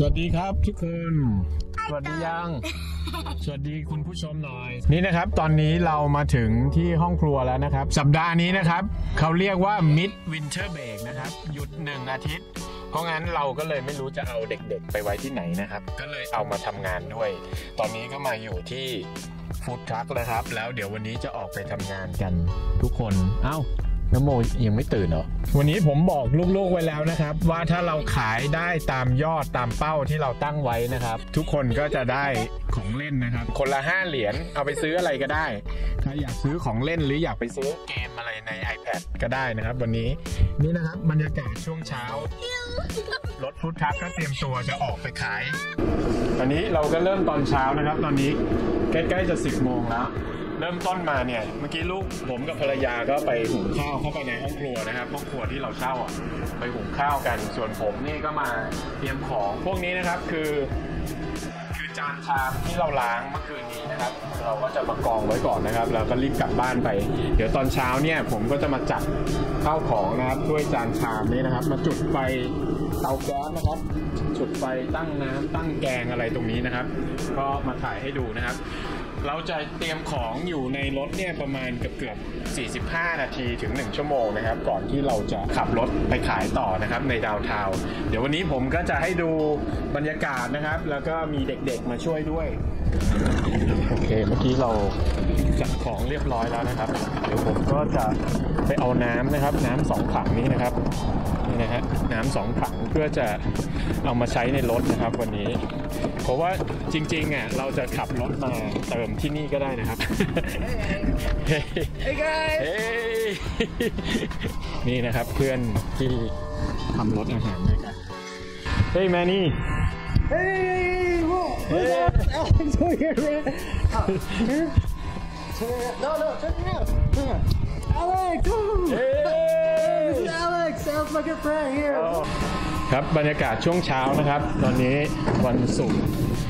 วัสดีครับทุกคนสวัสดียังสวัสดีคุณผู้ชมหน่อยนี่นะครับตอนนี้เรามาถึงที่ห้องครัวแล้วนะครับสัปดาห์นี้นะครับเขาเรียกว่า Mid Winter Break นะครับหยุด1 อาทิตย์เพราะงั้นเราก็เลยไม่รู้จะเอาเด็กๆไปไว้ที่ไหนนะครับก็เลยเอามาทำงานด้วยตอนนี้ก็มาอยู่ที่ฟู้ดทรัคแล้วครับแล้วเดี๋ยววันนี้จะออกไปทำงานกันทุกคนน้ำโมยังไม่ตื่นเหรอวันนี้ผมบอกลูกๆไว้แล้วนะครับว่าถ้าเราขายได้ตามยอดตามเป้าที่เราตั้งไว้นะครับทุกคนก็จะได้ของเล่นนะครับคนละ5 เหรียญเอาไปซื้ออะไรก็ได้ถ้าอยากซื้อของเล่นหรืออยากไปซื้อเกมอะไรใน iPad ก็ได้นะครับวันนี้นี่นะครับบรรยากาศช่วงเช้ารถฟู้ดทรัคก็เตรียมตัวจะออกไปขายตอนนี้เราก็เริ่มตอนเช้านะครับตอนนี้ใกล้ๆจะ10 โมงแล้วเริ่มต้นมาเนี่ยเมื่อกี้ลูกผมกับภรรยาก็ไปหุงข้าวเข้าไปในห้องครัวนะครับห้องครัวที่เราเช่าไปหุงข้าวกันส่วนผมนี่ก็มาเตรียมของพวกนี้นะครับคือจานชามที่เราล้างเมื่อคืนนี้นะครับเราก็จะมากองไว้ก่อนนะครับแล้วก็รีบกลับบ้านไปเดี๋ยวตอนเช้าเนี่ยผมก็จะมาจัดข้าวของนะครับด้วยจานชามนี้นะครับมาจุดไฟเตาแก๊สนะครับจุดไฟตั้งน้ำตั้งแกงอะไรตรงนี้นะครับก็มาถ่ายให้ดูนะครับเราจะเตรียมของอยู่ในรถเนี่ยประมาณเกือบ45 นาทีถึง1 ชั่วโมงนะครับก่อนที่เราจะขับรถไปขายต่อนะครับในดาวน์ทาวน์เดี๋ยววันนี้ผมก็จะให้ดูบรรยากาศนะครับแล้วก็มีเด็กๆมาช่วยด้วยโอเคเมื่อกี้เราจัดของเรียบร้อยแล้วนะครับเดี๋ยวผมก็จะไปเอาน้ำนะครับน้ำ2 ถังนี้นะครับนี่นะฮะน้ำ2 ถังเพื่อจะเอามาใช้ในรถนะครับวันนี้เพราะว่าจริงๆเราจะขับรถมาเติมที่นี่ก็ได้นะครับ Hey guys นี่นะครับเพื่อนที่ทำรถอาหารด้วยกัน Hey Manny Hey what Alex over here man No turn around Alex This is Alex my good friend here ครับบรรยากาศช่วงเช้านะครับตอนนี้วันศุกร์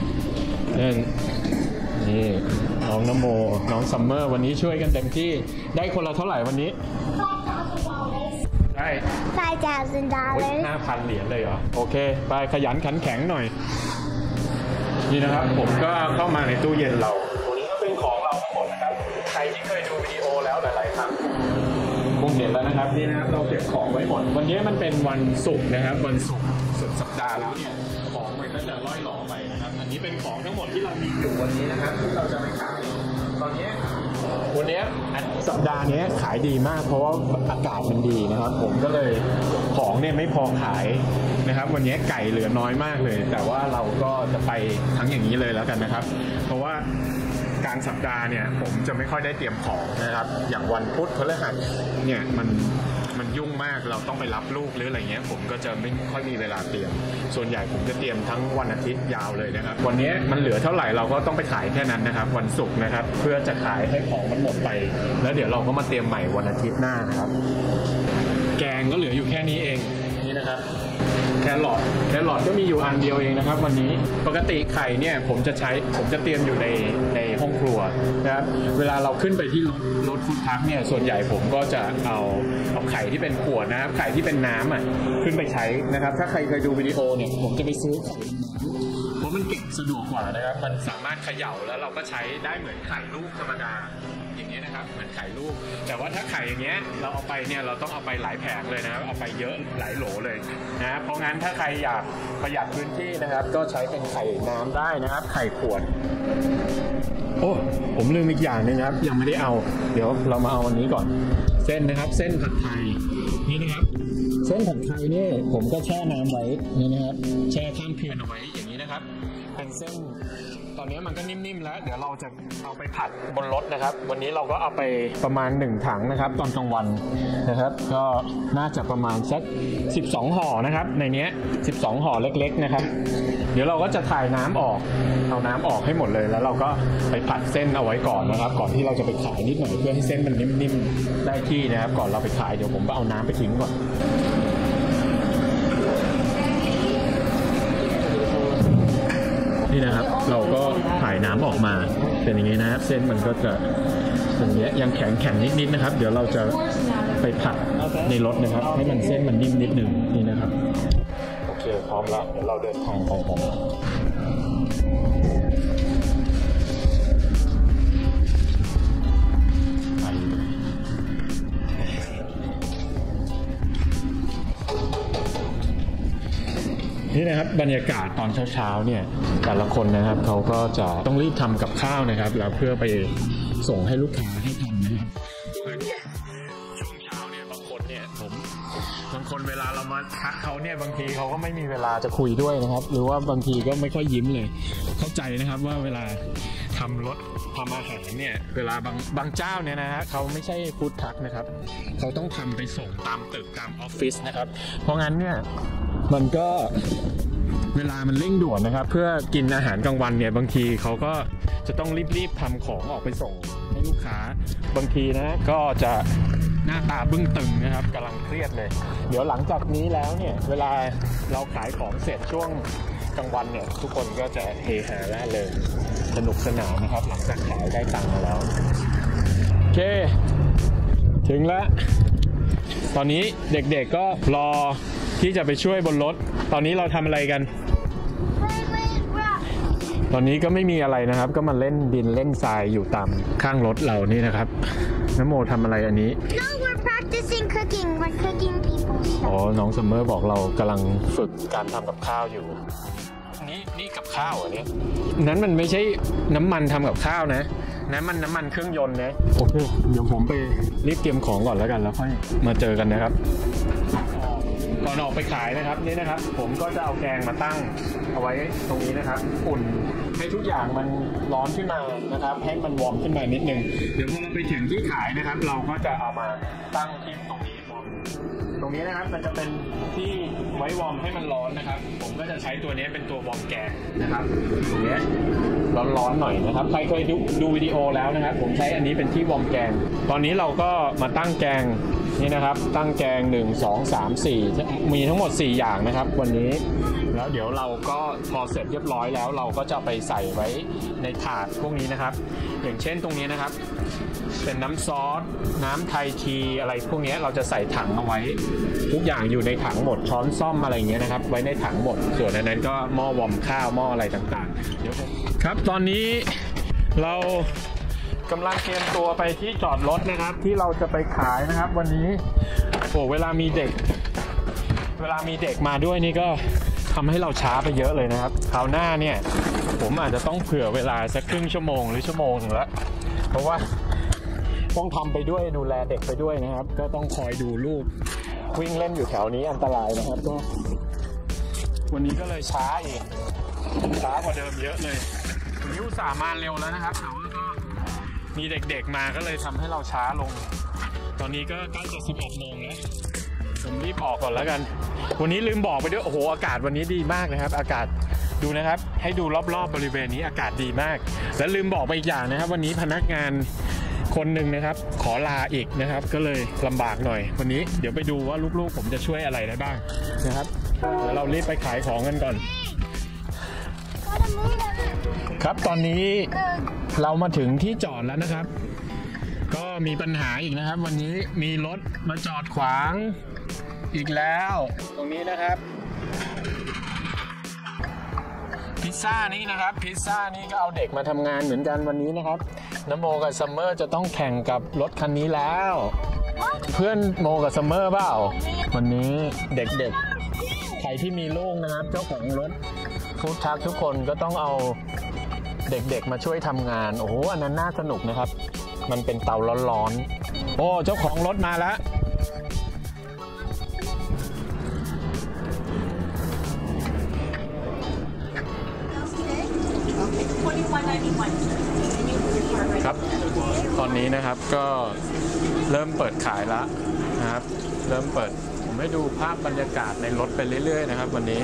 นี่น้องนโมน้องซัมเมอร์วันนี้ช่วยกันเต็มที่ได้คนละเท่าไหร่วันนี้ได้ $5,000 5,000 เหรียญเลยเหรอโอเคไปขยันขันแข็งหน่อยนี่นะครับผมก็เข้ามาในตู้เย็นเราตัวนี้ก็เป็นของเราทั้งหมดนะครับใครที่เคยดูวิดีโอแล้วหลายๆครั้งคงเห็นแล้วนะครับนี่นะครับเราเก็บของไว้หมดวันนี้มันเป็นวันศุกร์นะครับวันศุกร์สุดสัปดาห์แล้วเนี่ยของมันก็จะล่อยหล่อไปนะครับอันนี้เป็นของทั้งหมดที่เรามีอยู่วันนี้นะครับที่เราจะไปขายตอนนี้วันนี้สัปดาห์นี้ขายดีมากเพราะว่าอากาศมันดีนะครับผมก็เลยของเนี่ยไม่พอขายนะครับวันนี้ไก่เหลือน้อยมากเลยแต่ว่าเราก็จะไปทั้งอย่างนี้เลยแล้วกันนะครับเพราะว่ากลางสัปดาห์เนี่ยผมจะไม่ค่อยได้เตรียมของนะครับอย่างวันพุธพฤหัสเนี่ยมันยุ่งมากเราต้องไปรับลูกหรืออะไรเงี้ยผมก็จะไม่ค่อยมีเวลาเตรียมส่วนใหญ่ผมจะเตรียมทั้งวันอาทิตย์ยาวเลยนะครับวันนี้มันเหลือเท่าไหร่เราก็ต้องไปขายแค่นั้นนะครับวันศุกร์นะครับเพื่อจะขายให้ของมันหมดไปแล้วเดี๋ยวเราก็มาเตรียมใหม่วันอาทิตย์หน้านะครับแกงก็เหลืออยู่แค่นี้เองนี่นะครับแครอทก็มีอยู่อันเดียวเองนะครับวันนี้ปกติไข่เนี่ยผมจะเตรียมอยู่ในห้องครัวนะครับเวลาเราขึ้นไปที่รถฟู้ดทรัคเนี่ยส่วนใหญ่ผมก็จะเอาไข่ที่เป็นขวดนะครับไข่ที่เป็นน้ำขึ้นไปใช้นะครับถ้าใครเคยดูวิดีโอเนี่ยผมจะไปซื้อไข่เพราะมันเก็บสะดวกกว่านะครับมันสามารถเขย่าแล้วเราก็ใช้ได้เหมือนไข่ลูกธรรมดาอย่างเงี้ยนะครับเหมือนไข่ลูกแต่ว่าถ้าไข่อย่างเงี้ยเราเอาไปเนี่ยเราต้องเอาไปหลายแผงเลยนะครับเอาไปเยอะหลายโหลเลยนะเพราะงั้นถ้าใครอยากประหยัดพื้นที่นะครับก็ใช้เป็นไข่น้ำได้นะครับไข่ขวดโอ้ผมลืมอีกอย่างนึงครับยังไม่ได้เอาเดี๋ยวเรามาเอาอันนี้ก่อนเส้นนะครับเส้นผัดไทยนี่นะครับเส้นผัดไทยนี่ผมก็แช่น้ำไว้นี่นะครับแช่ข้ามคืนเอาไว้อย่างนี้นะครับเป็นเส้นตอนนี้มันก็นิ่มๆแล้วเดี๋ยวเราจะเอาไปผัดบนรถนะครับวันนี้เราก็เอาไปประมาณ1 ถังนะครับตอนกลางวันนะครับก็น่าจะประมาณสัก12 ห่อนะครับในนี้12 ห่อเล็กๆนะครับเดี๋ยวเราก็จะถ่ายน้ำออกเอาน้ำออกให้หมดเลยแล้วเราก็ไปผัดเส้นเอาไว้ก่อนนะครับก่อนที่เราจะไปขายนิดหน่อยเพื่อให้เส้นมันนิ่มๆได้ที่นะครับก่อนเราไปขายเดี๋ยวผมก็เอาน้ำไปทิ้งก่อนนี่นะครับเราก็ถ่ายน้ำออกมาเป็นอย่างนี้นะครับเส้นมันก็จะอย่างเงี้ยยังแข็งนิดๆนะครับเดี๋ยวเราจะไปผัดในรถนะครับให้มันเส้นมันนิ่มนิดนึงนี่นะครับโอเคเคพร้อมแล้วเดี๋ยวเราเดินทางไปกันนี่นะครับบรรยากาศตอนเช้าๆเนี่ยแต่ละคนนะครับเขาก็จะต้องรีบทำกับข้าวนะครับแล้วเพื่อไปส่งให้ลูกค้าให้ทำนะครับช่วงเช้าเนี่ยบางคนเวลาเรามาทักเขาเนี่ยบางทีเขาก็ไม่มีเวลาจะคุยด้วยนะครับหรือว่าบางทีก็ไม่ค่อยยิ้มเลยเข้าใจนะครับว่าเวลาทำอาหารเนี่ยเวลาบางเจ้าเนี่ยนะฮะเขาไม่ใช่ฟู้ดทรัคนะครับเขาต้องทำไปส่งตามตึกตามออฟฟิศนะครับเพราะงั้นเนี่ยมันก็เวลามันเร่งด่วนนะครับเพื่อกินอาหารกลางวันเนี่ยบางทีเขาก็จะต้องรีบทำของออกไปส่งให้ลูกค้าบางทีนะก็จะหน้าตาบึ้งตึงนะครับกำลังเครียดเลยเดี๋ยวหลังจากนี้แล้วเนี่ยเวลาเราขายของเสร็จช่วงกลางวันเนี่ยทุกคนก็จะเฮฮาร่าเริงสนุกสนานนะครับหลังจากขายได้ตังค์มาแล้วโอเคถึงแล้วตอนนี้เด็กๆก็รอที่จะไปช่วยบนรถตอนนี้เราทำอะไรกันตอนนี้ก็ไม่มีอะไรนะครับก็มาเล่นดินเล่นทรายอยู่ตามข้างรถเรานี่นะครับน้ำโมทำอะไรอันนี้ No, we're practicing cooking. We're cooking people's stuff. อ๋อน้องซัมเมอร์บอกเรากำลังฝึกการทำกับข้าวอยู่นี่กับข้าวอันนี้นั้นมันไม่ใช่น้ำมันทำกับข้าวนะน้ำมันเครื่องยนต์นะโอเคเดี๋ยวผมไปรีบเตรียมของก่อนแล้วกันแล้วค่อยมาเจอกันนะครับก่อนออกไปขายนะครับนี่นะครับผมก็จะเอาแกงมาตั้งเอาไว้ตรงนี้นะครับอุ่นให้ทุกอย่างมันร้อนขึ้นมานะครับให้มันวอร์มขึ้นมานิดนึงเดี๋ยวพอเราไปถึงที่ขายนะครับเราก็จะเอามาตั้งที่ตรงนี้ตรงนี้นะครับมันจะเป็นที่ไว้วอร์มให้มันร้อนนะครับผมก็จะใช้ตัวนี้เป็นตัววอร์มแกงนะครับตรงนี้ร้อนๆหน่อยนะครับใครเคยดูวิดีโอแล้วนะครับผมใช้อันนี้เป็นที่วอร์มแกงตอนนี้เราก็มาตั้งแกงนี่นะครับตั้งแกง1 2 3 4มีทั้งหมด4อย่างนะครับวันนี้แล้วเดี๋ยวเราก็พอเสร็จเรียบร้อยแล้วเราก็จะไปใส่ไว้ในถาดพวกนี้นะครับอย่างเช่นตรงนี้นะครับเป็นน้ำซอสน้ำไทยทีอะไรพวกนี้เราจะใส่ถังเอาไว้ทุกอย่างอยู่ในถังหมดช้อนซ่อมอะไรอย่างเงี้ยนะครับไว้ในถังหมดส่วนอันนั้นก็หม้อวอร์มข้าวหม้ออะไรต่างๆเดี๋ยวครับตอนนี้เรากำลังเตรียมตัวไปที่จอดรถนะครับที่เราจะไปขายนะครับวันนี้โอ้เวลามีเด็กมาด้วยนี่ก็ทำให้เราช้าไปเยอะเลยนะครับคราวหน้าเนี่ยผมอาจจะต้องเผื่อเวลาสักครึ่งชั่วโมงหรือชั่วโมงนึงแล้วเพราะว่าต้องทำไปด้วยดูแลเด็กไปด้วยนะครับก็ต้องคอยดูลูกวิ่งเล่นอยู่แถวนี้อันตรายนะครับก็วันนี้ก็เลยช้ากว่าเดิมเยอะเลยวันนี้อุตส่าห์มาเร็วแล้วนะครับแต่ว่าก็มีเด็กๆมาก็เลยทำให้เราช้าลงตอนนี้ก็ใกล้จะ11 โมงแล้วผมรีบออกก่อนแล้วกันวันนี้ลืมบอกไปด้วยโอ้โหอากาศวันนี้ดีมากนะครับอากาศดูนะครับให้ดูรอบๆบริเวณนี้อากาศดีมากและลืมบอกไปอีกอย่างนะครับวันนี้พนักงานคนหนึ่งนะครับขอลาอีกนะครับก็เลยลำบากหน่อยวันนี้เดี๋ยวไปดูว่าลูกๆผมจะช่วยอะไรได้บ้างนะครับเดี๋ยวเรารีบไปขายของกันก่อนครับตอนนี้เรามาถึงที่จอดแล้วนะครับก็มีปัญหาอีกนะครับวันนี้มีรถมาจอดขวางอีกแล้วตรงนี้นะครับพิซซ่านี่นะครับพิซซ่านี่ก็เอาเด็กมาทำงานเหมือนกันวันนี้นะครับน้ำโมกับซัมเมอร์จะต้องแข่งกับรถคันนี้แล้วเพื่อนโมกับซัมเมอร์เปล่าวันนี้เด็กๆใครที่มีลูกนะครับเจ้าของรถฟู้ดทรัคทุกคนก็ต้องเอาเด็กๆมาช่วยทำงานโอ้โหอันนั้นน่าสนุกนะครับมันเป็นเตาร้อนๆโอ้เจ้าของรถมาแล้วครับตอนนี้นะครับก็เริ่มเปิดขายแล้วนะครับเริ่มเปิดผมให้ดูภาพบรรยากาศในรถไปเรื่อยๆนะครับวันนี้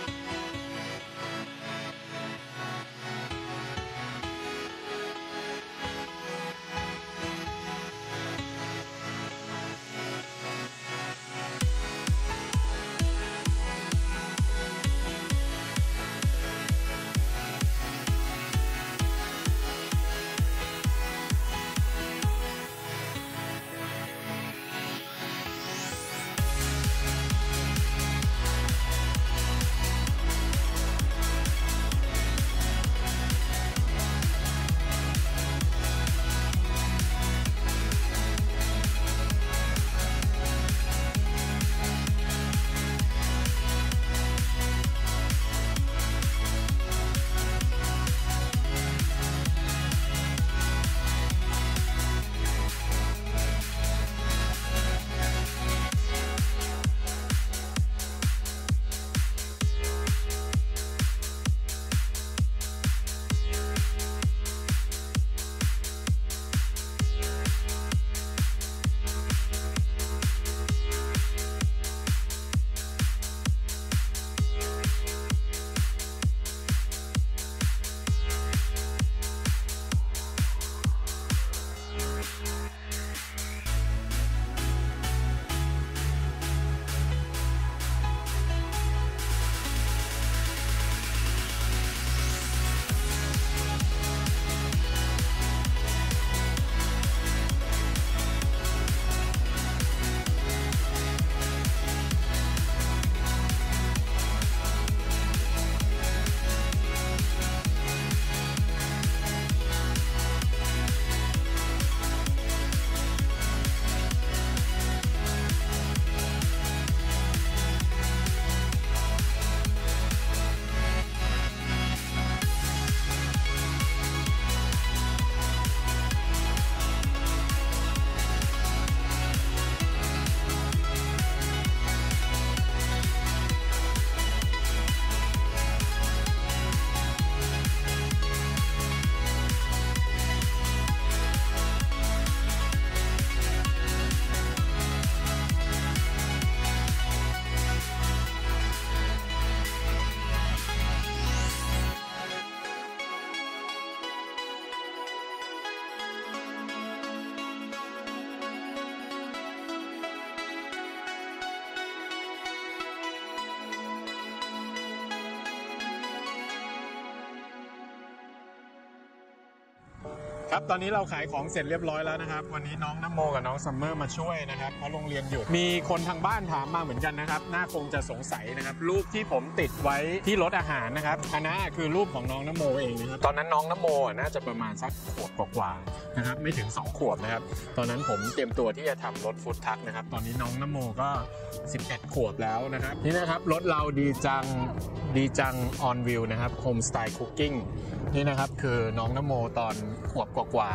ครับตอนนี้เราขายของเสร็จเรียบร้อยแล้วนะครับวันนี้น้องน้ำโมกับน้องซัมเมอร์มาช่วยนะครับเพราะโรงเรียนหยุดมีคนทางบ้านถามมาเหมือนกันนะครับน่าคงจะสงสัยนะครับรูปที่ผมติดไว้ที่รถอาหารนะครับอันนั้นคือรูปของน้องน้ำโมเองนะครับตอนนั้นน้องน้ำโมน่าจะประมาณสักขวบกว่าๆนะครับไม่ถึง2 ขวบนะครับตอนนั้นผมเตรียมตัวที่จะทำรถฟู้ดทรัคนะครับตอนนี้น้องน้ำโมก็11 ขวบแล้วนะครับนี่นะครับรถเราดีจังออนวิวนะครับโฮมสไตล์คุกกิ้งนี่นะครับคือน้องน้ำโมตอนขวบกว่า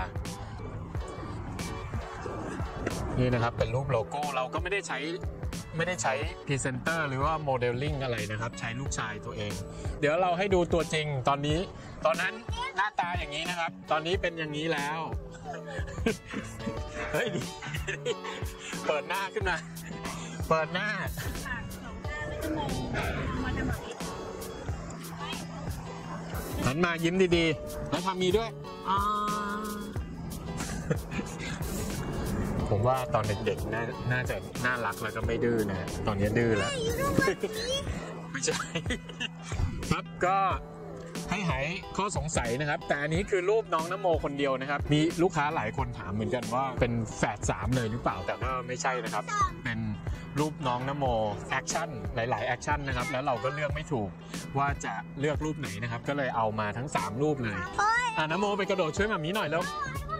ๆนี่นะครับเป็นรูปโลโก้เราก็ไม่ได้ใช้พรีเซนเตอร์หรือว่าโมเดลลิ่งอะไรนะครับใช้ลูกชายตัวเองเดี๋ยวเราให้ดูตัวจริงตอนนั้นหน้าตาอย่างนี้นะครับตอนนี้เป็นอย่างนี้แล้วเฮ้ยเปิดหน้าขึ้นมาเปิดหน้าหันมายิ้มดีๆแล้วทำมีด้วยผมว่าตอนเด็กๆน่าจะน่ารักแล้วก็ไม่ดื้อนะตอนนี้ดื้อแล้วไม่ใช่ครับก็ให้หายข้อสงสัยนะครับแต่อันนี้คือรูปน้องน้ำโมคนเดียวนะครับมีลูกค้าหลายคนถามเหมือนกันว่าเป็นแฝด3เลยหรือเปล่าแต่ก็ไม่ใช่นะครับเป็นรูปน้องน้ำโมแอคชั่นหลายๆแอคชั่นนะครับแล้วเราก็เลือกไม่ถูกว่าจะเลือกรูปไหนนะครับก็เลยเอามาทั้ง3รูปเลยน้ำโมไปกระโดดช่วยหมามีหน่อยแล้ว